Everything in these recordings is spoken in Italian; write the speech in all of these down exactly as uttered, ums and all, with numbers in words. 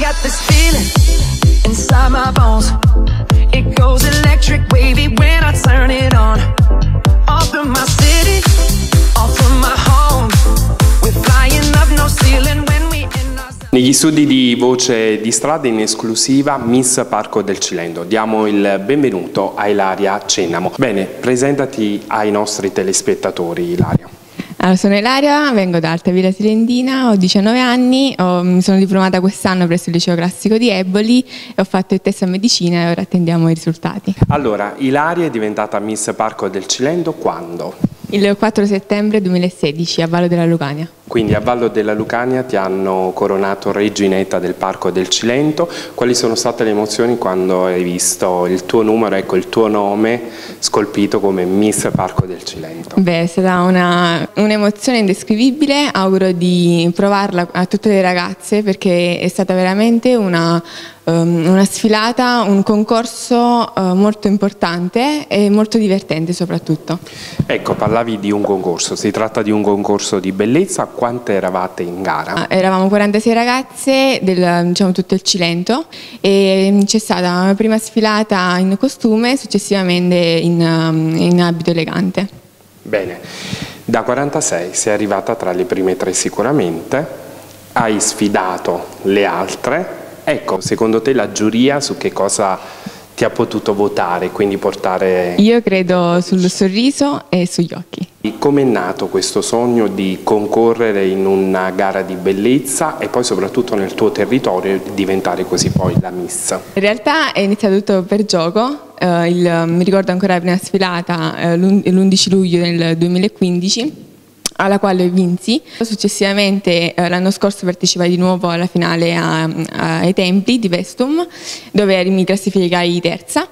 got this feeling inside my bones. It goes electric wavy when I turn it on. Off from my city, off from my home. We're flying up no ceiling when we in our zone. Negli studi di Voce di Strada in esclusiva Miss Parco del Cilento. Diamo il benvenuto a Ilaria Cennamo. Bene, presentati ai nostri telespettatori, Ilaria. Allora, sono Ilaria, vengo da Altavilla Silentina, ho diciannove anni, ho, mi sono diplomata quest'anno presso il liceo classico di Eboli e ho fatto il test a medicina e ora attendiamo i risultati. Allora, Ilaria è diventata Miss Parco del Cilento quando? Il quattro settembre duemilasedici a Vallo della Lucania. Quindi a Vallo della Lucania ti hanno coronato reginetta del Parco del Cilento. Quali sono state le emozioni quando hai visto il tuo numero, ecco il tuo nome scolpito come Miss Parco del Cilento? Beh, è stata un'emozione indescrivibile, auguro di provarla a tutte le ragazze perché è stata veramente una, um, una sfilata, un concorso uh, molto importante e molto divertente soprattutto. Ecco, parlavi di un concorso, si tratta di un concorso di bellezza. Quante eravate in gara? Ah, eravamo quarantasei ragazze del diciamo, tutto il Cilento e c'è stata una prima sfilata in costume, successivamente in, in abito elegante. Bene, da quarantasei sei arrivata tra le prime tre sicuramente, hai sfidato le altre. Ecco, secondo te la giuria su che cosa ti ha potuto votare, quindi portare... Io credo sul sorriso e sugli occhi. Come è nato questo sogno di concorrere in una gara di bellezza e poi soprattutto nel tuo territorio e diventare così poi la Miss? In realtà è iniziato tutto per gioco, uh, il, mi ricordo ancora la prima sfilata uh, l'undici luglio del duemilaquindici alla quale vinsi. Successivamente eh, l'anno scorso partecipai di nuovo alla finale a, a, ai Templi di Vestum dove mi classificai terza.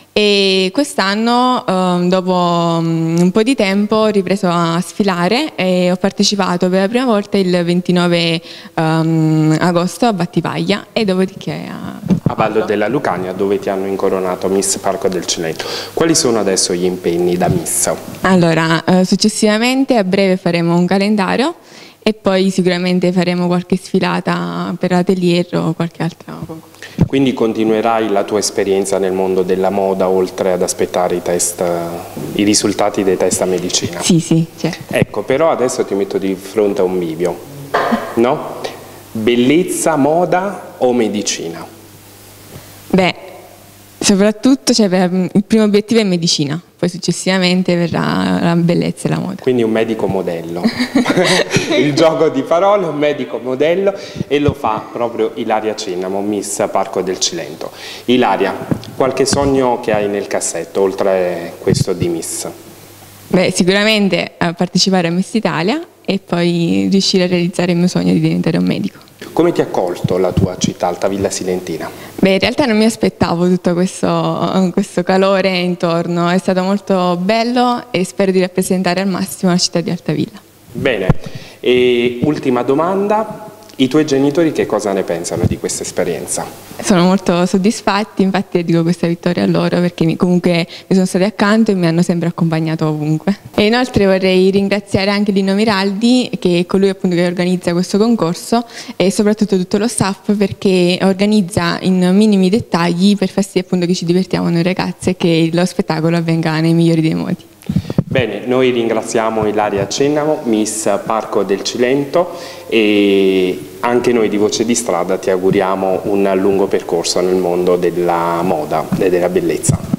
E quest'anno, eh, dopo um, un po' di tempo, ho ripreso a sfilare e ho partecipato per la prima volta il ventinove um, agosto a Battipaglia e dopodiché a... a Vallo della Lucania, dove ti hanno incoronato Miss Parco del Cilento. Quali sono adesso gli impegni da Miss? Allora, eh, successivamente a breve faremo un calendario e poi sicuramente faremo qualche sfilata per atelier o qualche altro concorso. Quindi continuerai la tua esperienza nel mondo della moda oltre ad aspettare i test, i risultati dei test a medicina? Sì, sì, certo. Ecco, però adesso ti metto di fronte a un bivio, no? Bellezza, moda o medicina? Beh, soprattutto cioè, il primo obiettivo è medicina, poi successivamente verrà la bellezza e la moda. Quindi un medico modello, il gioco di parole, un medico modello e lo fa proprio Ilaria Cennamo, Miss Parco del Cilento. Ilaria, qualche sogno che hai nel cassetto oltre questo di Miss? Beh, sicuramente a partecipare a Miss Italia e poi riuscire a realizzare il mio sogno di diventare un medico. Come ti ha accolto la tua città, Altavilla Silentina? Beh, in realtà non mi aspettavo tutto questo, questo calore intorno, è stato molto bello e spero di rappresentare al massimo la città di Altavilla. Bene, e ultima domanda, i tuoi genitori che cosa ne pensano di questa esperienza? Sono molto soddisfatti, infatti dedico questa vittoria a loro perché mi, comunque mi sono stati accanto e mi hanno sempre accompagnato ovunque. E inoltre vorrei ringraziare anche Lino Miraldi, che è colui appunto che organizza questo concorso e soprattutto tutto lo staff perché organizza in minimi dettagli per far sì appunto che ci divertiamo noi ragazze e che lo spettacolo avvenga nei migliori dei modi. Bene, noi ringraziamo Ilaria Cennamo, Miss Parco del Cilento e anche noi di Voce di Strada ti auguriamo un lungo percorso nel mondo della moda e della bellezza.